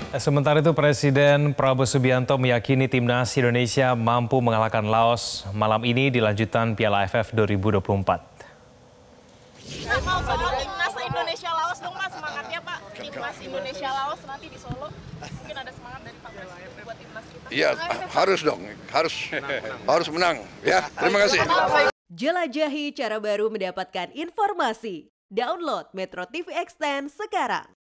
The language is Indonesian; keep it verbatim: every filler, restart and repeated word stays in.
Sementara itu Presiden Prabowo Subianto meyakini timnas Indonesia mampu mengalahkan Laos malam ini di lanjutan Piala A F F dua ribu dua puluh empat. Mau soal timnas Indonesia Laos dong Mas, semangatnya Pak. Timnas Indonesia Laos nanti di Solo. Mungkin ada semangat dari Pak Presiden buat timnas kita. Iya, harus dong, harus harus menang. Ya, terima kasih. Jelajahi cara baru mendapatkan informasi. Download Metro T V Extend sekarang.